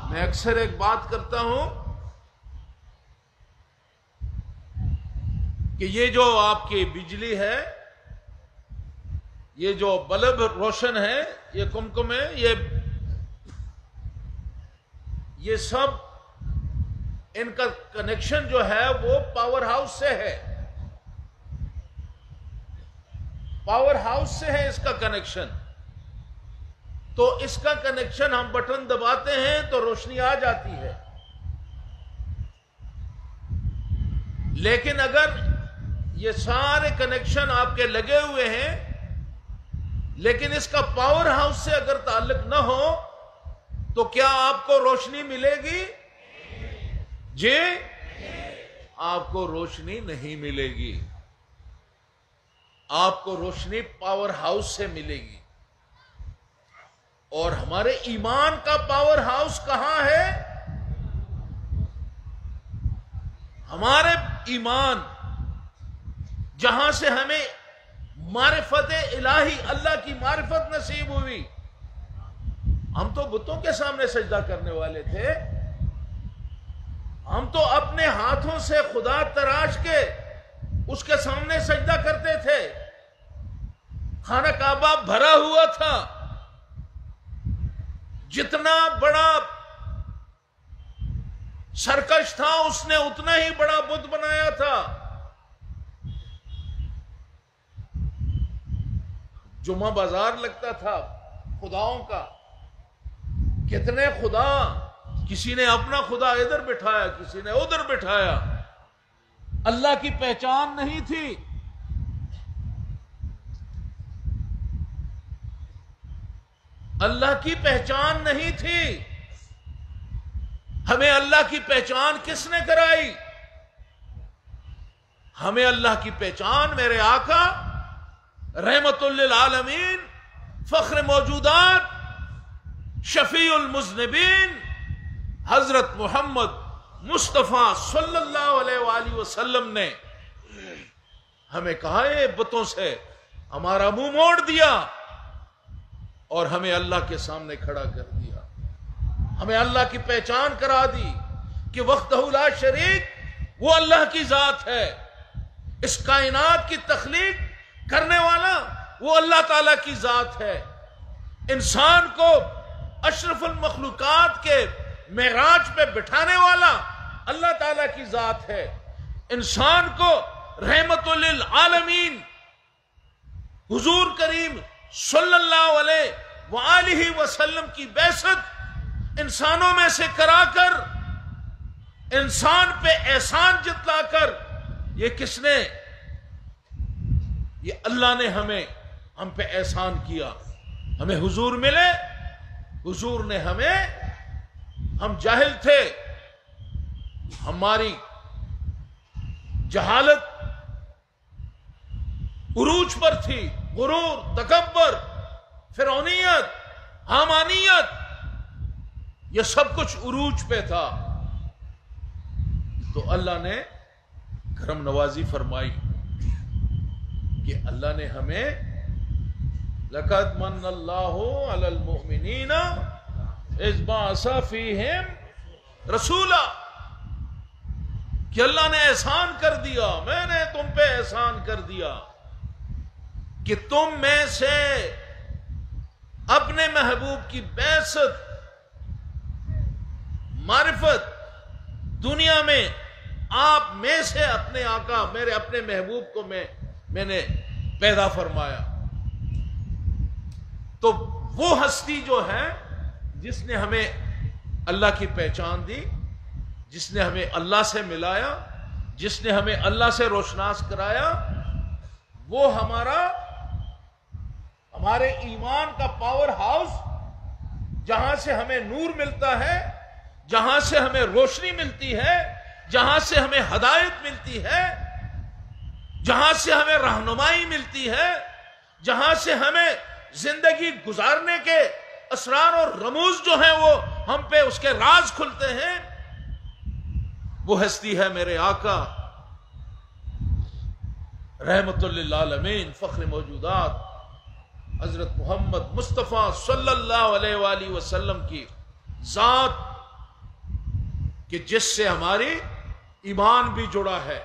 میں اکثر ایک بات کرتا ہوں کہ یہ جو آپ کی بجلی ہے، یہ جو بلب روشن ہے، یہ کمکم ہے، یہ سب ان کا کنیکشن جو ہے وہ پاور ہاؤس سے ہے، پاور ہاؤس سے ہے اس کا کنیکشن۔ تو اس کا کنیکشن ہم بٹن دباتے ہیں تو روشنی آ جاتی ہے، لیکن اگر یہ سارے کنیکشن آپ کے لگے ہوئے ہیں لیکن اس کا پاور ہاؤس سے اگر تعلق نہ ہو تو کیا آپ کو روشنی ملے گی؟ جی، آپ کو روشنی نہیں ملے گی، آپ کو روشنی پاور ہاؤس سے ملے گی۔ اور ہمارے ایمان کا پاور ہاؤس کہاں ہے؟ ہمارے ایمان جہاں سے ہمیں معرفت الہی، اللہ کی معرفت نصیب ہوئی۔ ہم تو بتوں کے سامنے سجدہ کرنے والے تھے، ہم تو اپنے ہاتھوں سے خدا تراش کے اس کے سامنے سجدہ کرتے تھے، خانہ کعبہ بھرا ہوا تھا، جتنا بڑا سرکش تھا اس نے اتنا ہی بڑا بت بنایا تھا۔ جمعہ بازار لگتا تھا خداؤں کا، کتنے خدا، کسی نے اپنا خدا ادھر بٹھایا، کسی نے ادھر بٹھایا، اللہ کی پہچان نہیں تھی۔ اللہ کی پہچان نہیں تھی۔ ہمیں اللہ کی پہچان کس نے کرائی؟ ہمیں اللہ کی پہچان میرے آقا رحمت للعالمین، فخر موجودات، شفیع المذنبین حضرت محمد مصطفیٰ صلی اللہ علیہ وآلہ وسلم نے ہمیں کہا ہے بتوں سے ہمارا منہ موڑ دیا اور ہمیں اللہ کے سامنے کھڑا کر دیا، ہمیں اللہ کی پہچان کرا دی کہ وحدہ لا شریک وہ اللہ کی ذات ہے، اس کائنات کی تخلیق کرنے والا وہ اللہ تعالی کی ذات ہے، انسان کو اشرف المخلوقات کے معراج پہ بٹھانے والا اللہ تعالی کی ذات ہے، انسان کو رحمت للعالمین حضور کریم صلی اللہ علیہ وآلہ وسلم کی بعثت انسانوں میں سے کرا کر، انسان پہ احسان جتلا کر، یہ کس نے؟ یہ اللہ نے ہم پہ احسان کیا، ہمیں حضور ملے، حضور نے ہم جاہل تھے، ہماری جہالت عروج پر تھی، غرور، تکبر، فرعونیت، حامانیت، یہ سب کچھ عروج پہ تھا۔ تو اللہ نے کرم نوازی فرمائی کہ اللہ نے ہمیں لَقَدْ مَنَّ اللَّهُ عَلَى الْمُؤْمِنِينَ إِذْ بَعَثَ فِيهِمْ رَسُولًا، کہ اللہ نے احسان کر دیا، میں نے تم پہ احسان کر دیا کہ تم میں سے اپنے محبوب کی بعثت، معرفت دنیا میں آپ میں سے اپنے آقا، میرے اپنے محبوب کو میں نے پیدا فرمایا۔ تو وہ ہستی جو ہے جس نے ہمیں اللہ کی پہچان دی، جس نے ہمیں اللہ سے ملایا، جس نے ہمیں اللہ سے روشناس کرایا، وہ ہمارے ایمان کا پاور ہاؤس، جہاں سے ہمیں نور ملتا ہے، جہاں سے ہمیں روشنی ملتی ہے، جہاں سے ہمیں ہدایت ملتی ہے، جہاں سے ہمیں رہنمائی ملتی ہے، جہاں سے ہمیں زندگی گزارنے کے اسرار اور رموز جو ہیں وہ ہم پہ اس کے راز کھلتے ہیں، وہ ہستی ہے میرے آقا رحمت للعالمین، فخر موجودات حضرت محمد مصطفیٰ صلی اللہ علیہ وآلہ وسلم کی ذات کہ جس سے ہماری ایمان بھی جڑا ہے.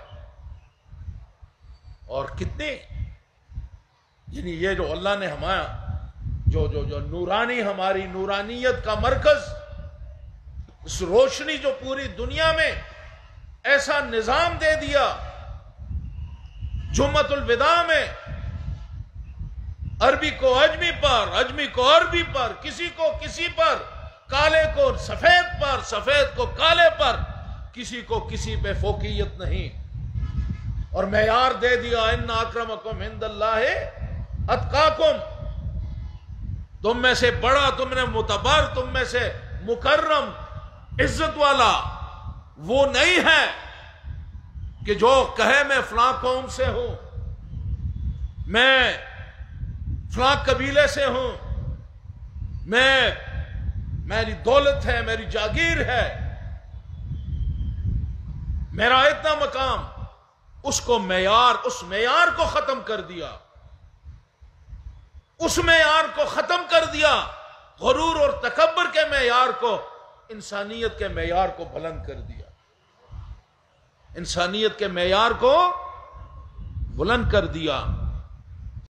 اور کتنے یعنی یہ جو اللہ نے ہمارا جو نورانی ہماری نورانیت کا مرکز، اس روشنی جو پوری دنیا میں ایسا نظام دے دیا. جمعۃ الوداع میں عربی کو عجمی پر، عجمی کو عربی پر، کسی کو کسی پر، کالے کو سفید پر، سفید کو کالے پر، کسی کو کسی پہ فوقیت نہیں. اور معیار دے دیا ان اکرمکم عند اللہ اتقاکم. تم میں سے بڑا، تم نے معتبر، تم میں سے مکرم، عزت والا وہ نہیں ہے کہ جو کہے میں فلاں قوم سے ہوں، میں فلاں قبیلے سے ہوں، میری دولت ہے، میری جاگیر ہے، میرا اتنا مقام. اس معیار کو ختم کر دیا، اس معیار کو ختم کر دیا. غرور اور تکبر کے معیار کو، انسانیت کے معیار کو بلند کر دیا. انسانیت کے معیار کو بلند کر دیا.